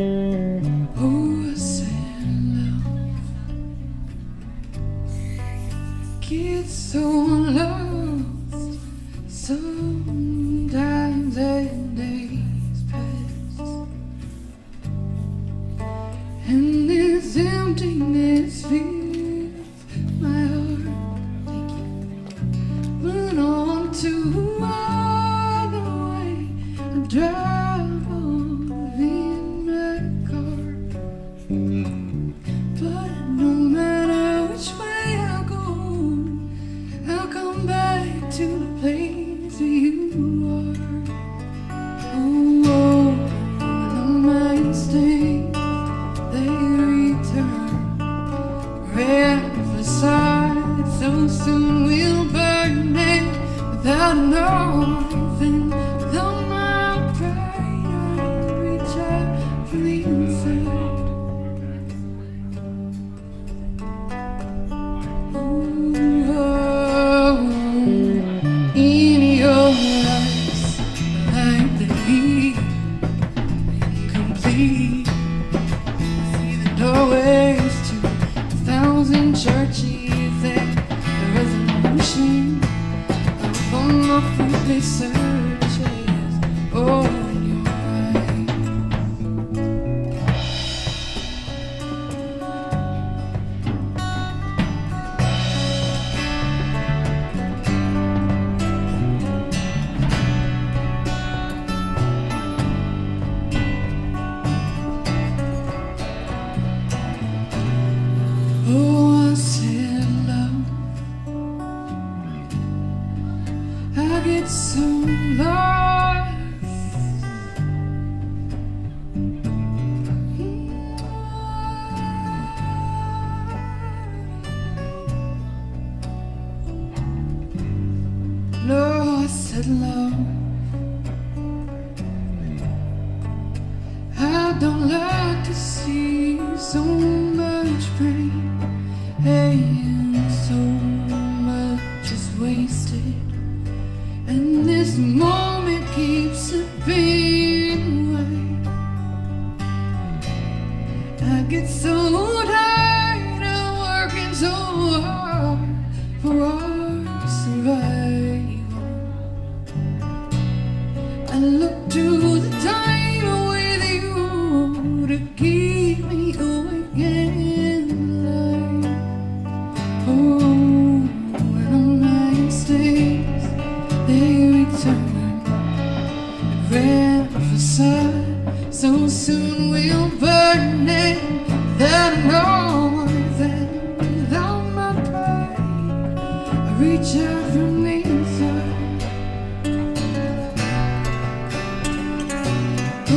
Oh, I said love gets so lost sometimes and days pass, and this emptiness fills my heart. But on to another way, I drive off in my car. But no matter which way I go, I'll come back to the place where you are. Oh, when all my instincts they return, red facade, so soon we'll burn it without knowing. Without my pride, I reach out from the inside. In your eyes, like the heat, incomplete. See the doorways to 1,000 churches and the resolution of all my fruitless searches. Oh, in your eyes. Oh, I said love, I get so lost. No, I said love, I don't like to see so much pain, and so much is wasted, and this moment keeps slipping away. I get so tired of working so hard for our survival. I look to the time with you to keep me awake and alive. Oh, when all my instincts they return, the red facade, so soon we'll burn it without knowing that. Without my pride, I reach out from the inside. Oh,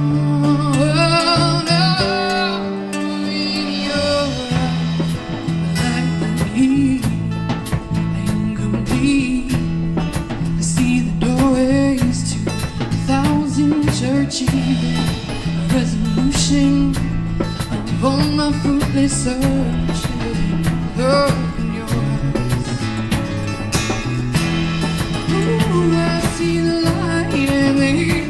no, in your eyes, like the heat, incomplete. I see the doorways to 1,000 churches, a resolution of all my fruitless searches. Oh, in your eyes. Ooh, I see the light in the heat.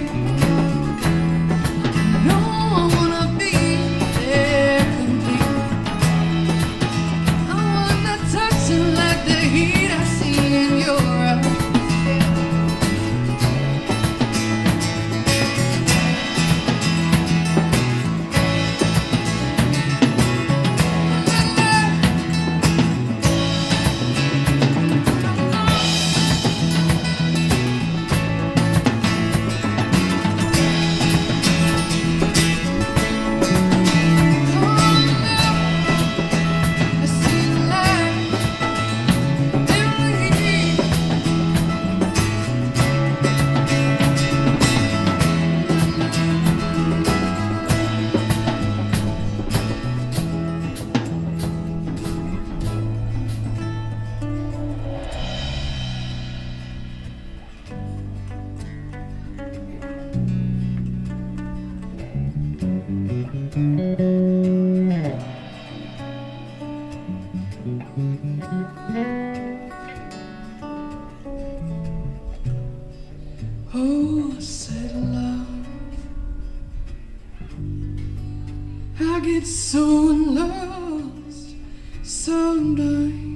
No, I wanna be there complete. I wanna touch you like the heat I see in your eyes. get so lost sometimes.